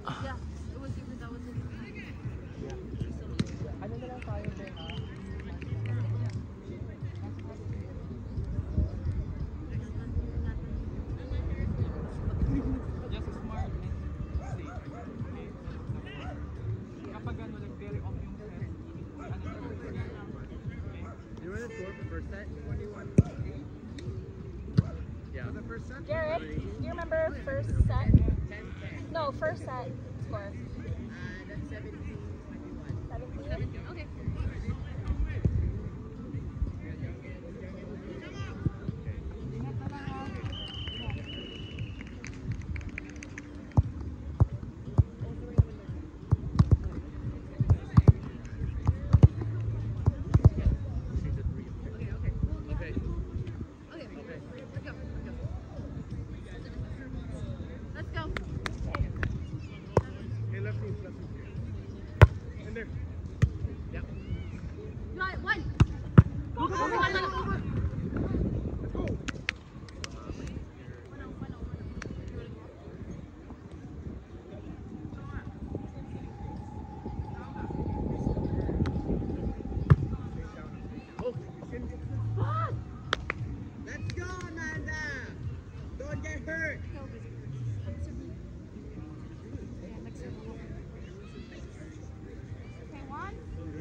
Yeah, it was because that was Ano na lang tayo, Ben? Just smart and safe. Okay? Kapag ano, like, very off yung set, ano na lang, okay? You want to score for first set? 21. Yeah. For the first set? Garrett, do you remember first set? 10-10. No, first set score. That's 17-21. 17? okay. Let's go. Hey, left knee. In there. Yeah. One. Go, go, go, go, go, go. Let's go. Let's go, Amanda. Don't get hurt. Okay, one.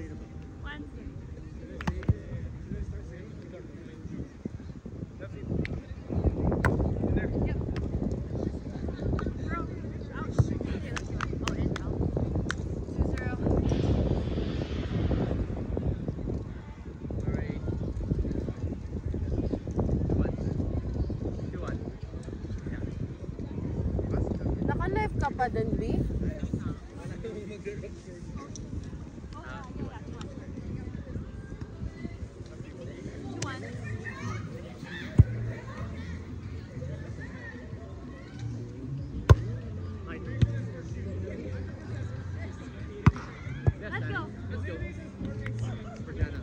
Naka-live ka pa din, B? Let's go. Let's go. For Jana.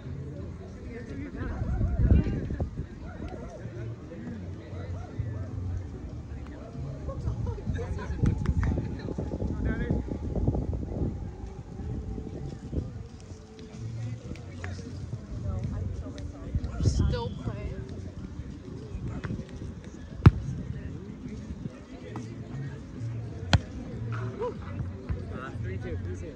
Still playing. Woo. 3-2.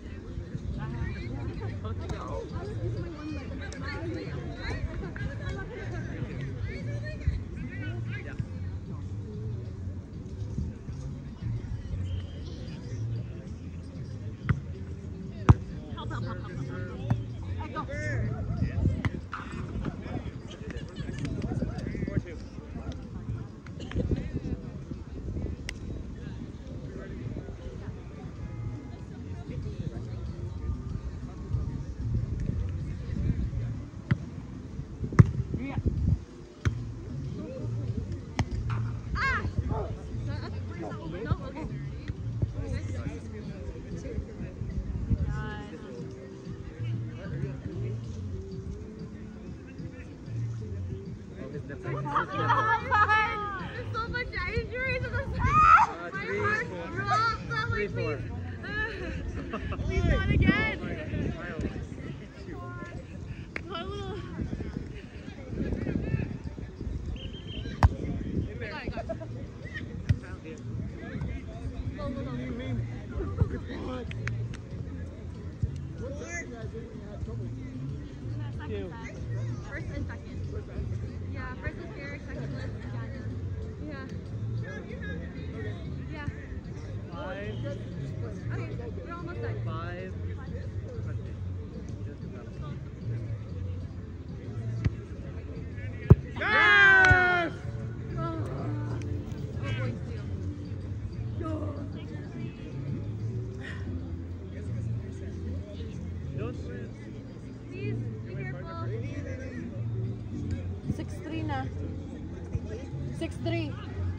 There's so much injuries. My heart dropped. I'm like, please. Please not again. One little. First and second. Yeah, first is Eric, second was Jana. Yeah. Yeah. 5. Okay, we're almost done. 5. Yes! Oh, points too. Don't win. Please, be careful. 6-3 na. 6-3.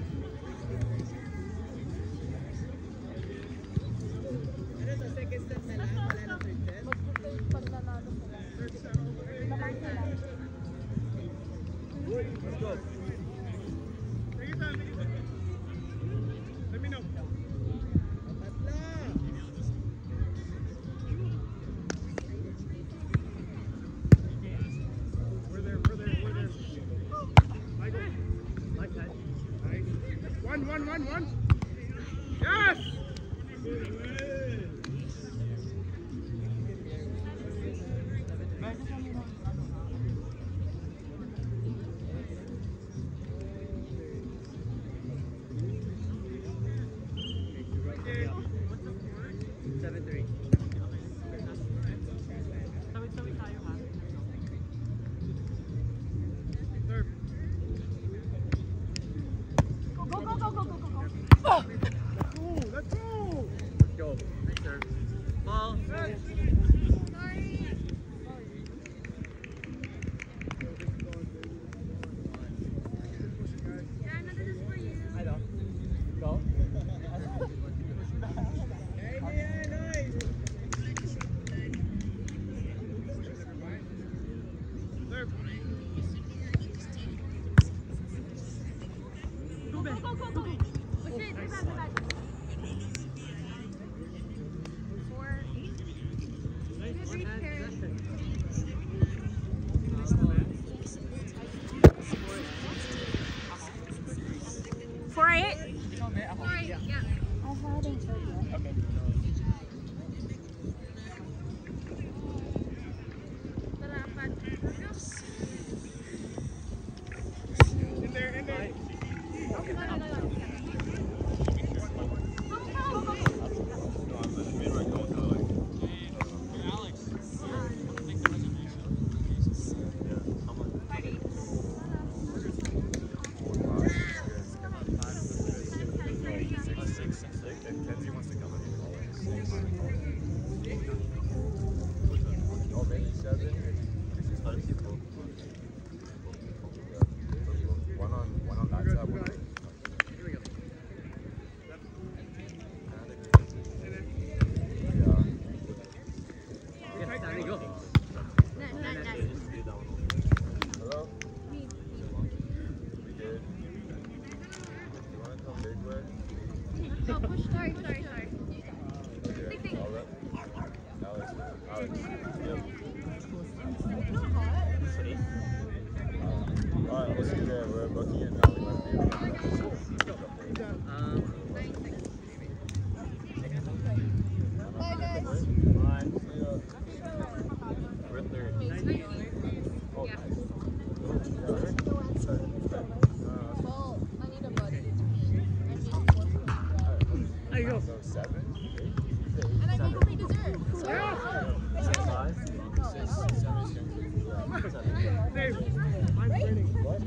Ano to? Second set na lang? Wala na third set? Pag nanalo sila. Naman sila. Let's go. Take your time. Let me know. Tatlo. Serve. Ball. Sorry. Yeah, another is for you. I know. Go. Serve. Go, go, go, go, go. Push it. Stay back, stay back. 4, 8. Good reach, Karen. Four eight. 4, 8, yeah. I hadn't heard yet. Okay. Salamat. In there, in there. Okay, go, go, go. No, push. Sorry. Think. Alright, let's see there. We're Bucky and now we might be able to 9, 6. Fine. See ya. We're third. Oh, Yeah. nice. Well, I need a buddy. There you go. So 7, 8, And I can go make dessert. 5, 6, 7, 7. Save. I'm winning. What?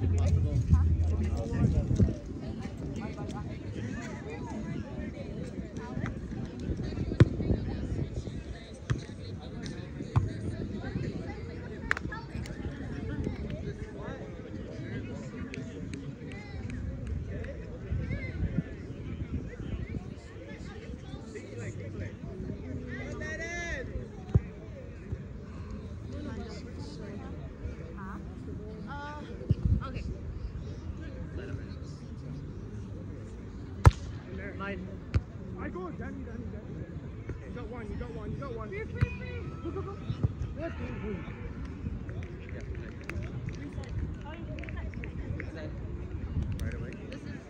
Okay. In there. Mine. I go, Danny. You got one. Free. Go, go, go. Yes. Right away. This is.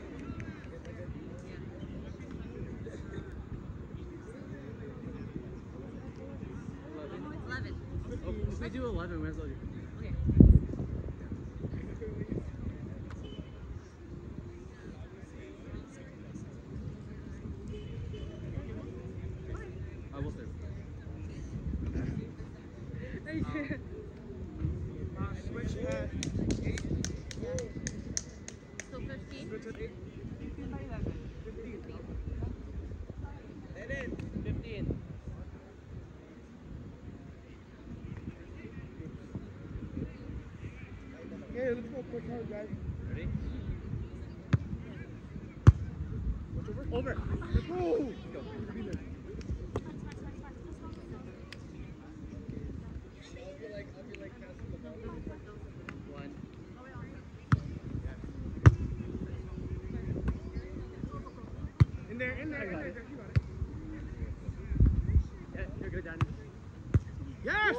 11. Oh, if we do 11, we might as well do. Okay. I will serve. Switch at 8. So 15. Switch at 8. 15. 15. Okay, let's go push hard, guys. Ready? What's over? Over. Let's go. Go. Be there. One. In there. I got it. You got it. Yeah, you're good, Danny. Yes!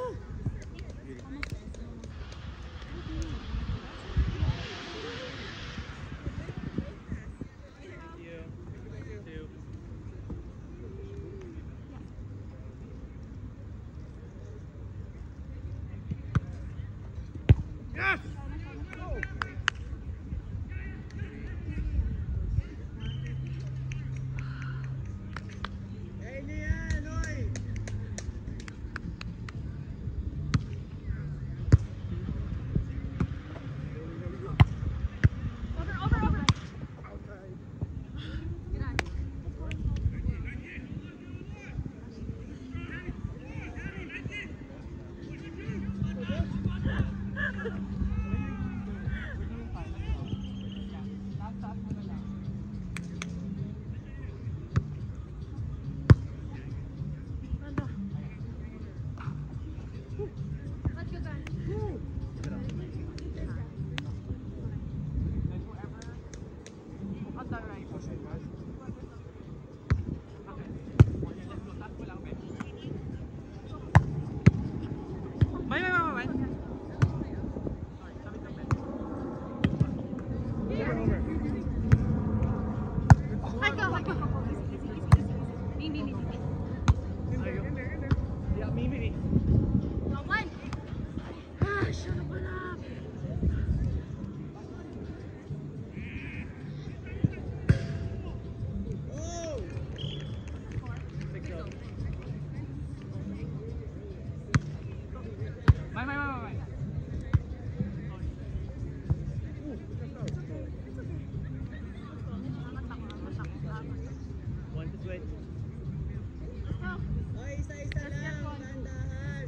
Isa-isa lang, dahan-dahan.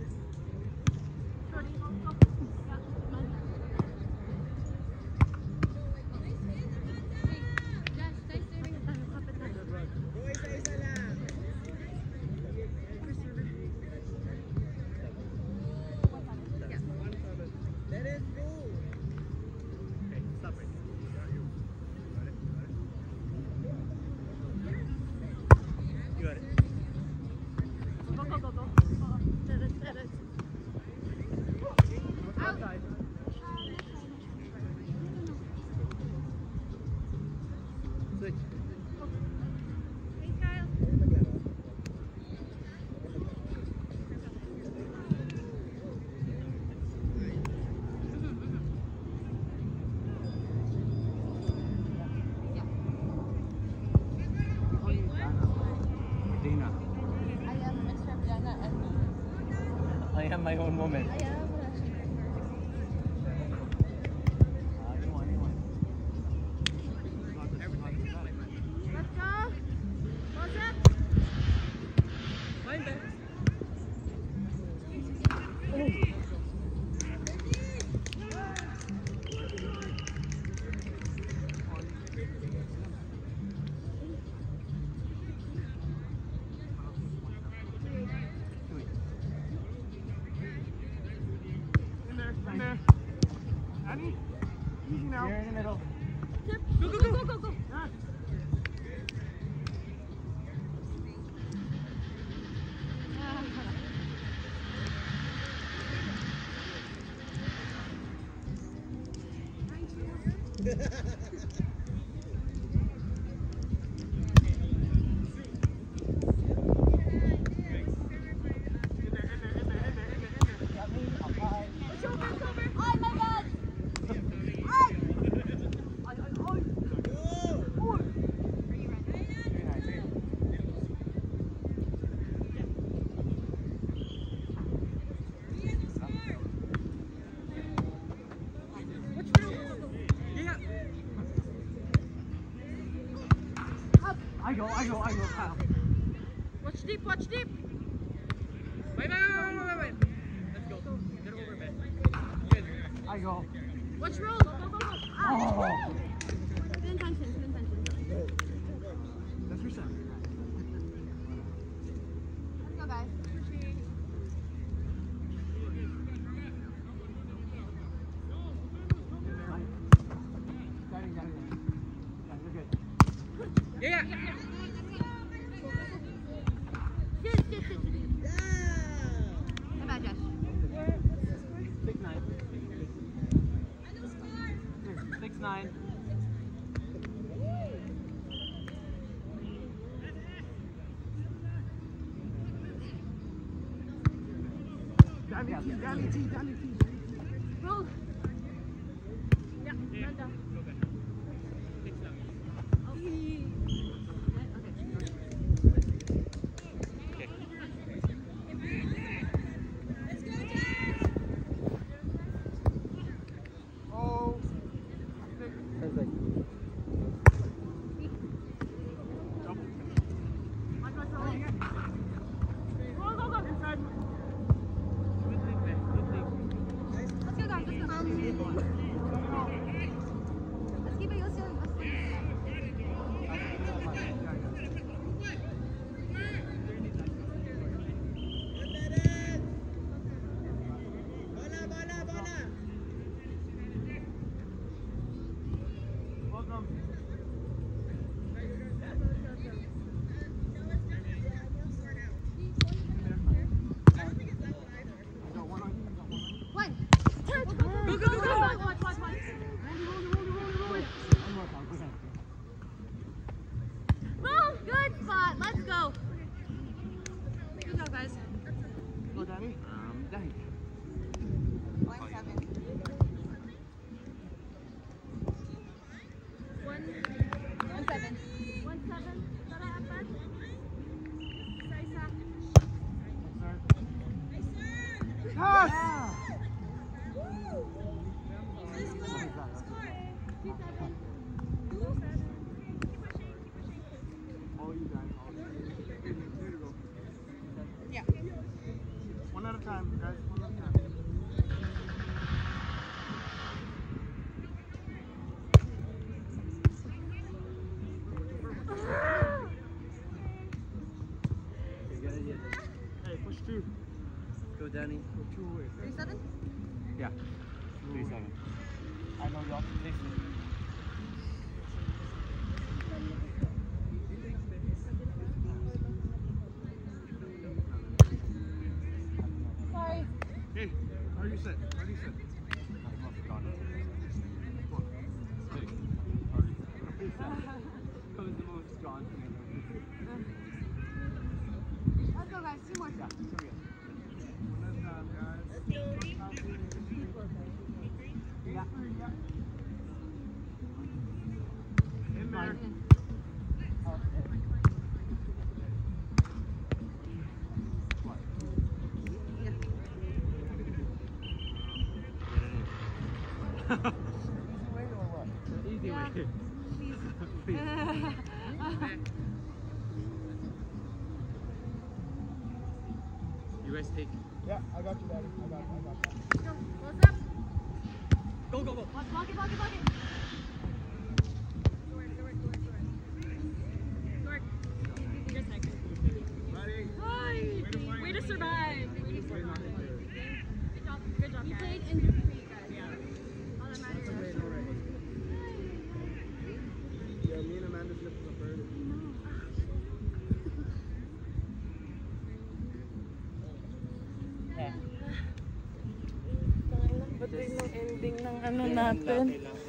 Go, isa-isa lang. Let it go. Okay, stop right there. Got you. Got it. You got it. Outside. Switch. Dana. I am Miss Fabiana and I am my own woman. I am. Let's go. Close up. Fine, back. In there. Annie, easy now. Here in the middle. Go, go, go, go, go. Ah. It's over, it's over. Oh my God! Yeah. I go, Kyle. Watch deep, watch deep. Wait. Let's go. Get over, man. Good. I go. Watch roll. Go, go, go, go. Oh. Spin tension, spin tension. That's reset. Let's go, guys. Yeah. Sit, sit, sit. Hey, bad Josh. 6-9. 6-9. Danny T. Roll. Yeah, run down. Oh. Watch, watch, roll. Roll, go, go. Inside. Let's go, guys. Let's go. Let's keep it. Let's go. Bola. Welcome. One. Go, go, go, go. Watch, watch, watch. Roll. Good spot. Let's go. Good job, guys. Go, Danny. Danny. 1-7. 1-7. 1-7. Tara, apat. Isa-isa. Yes! Yeah. time, guys. One more time. Hey, push two. Go, Danny. Go two away. 3-7? Yeah. 3-7. I know you have to place it. Sorry. Hey, how do you set? How do you set? That was the most John thing Let's go, guys. 2 more. I've ever done. One at a time, guys. Yeah. In there. Easy Yeah. way. Please. You guys take. Yeah, I got you, Daddy. I got you. Go. What's up? Go, go, go. Block it, block it, block it. Ready? Way to survive. Good job, You guys. played in your feet, guys. Yeah. All that matters. Yeah, me and Amanda flipped the bird. Ba't yung ending ng ano natin?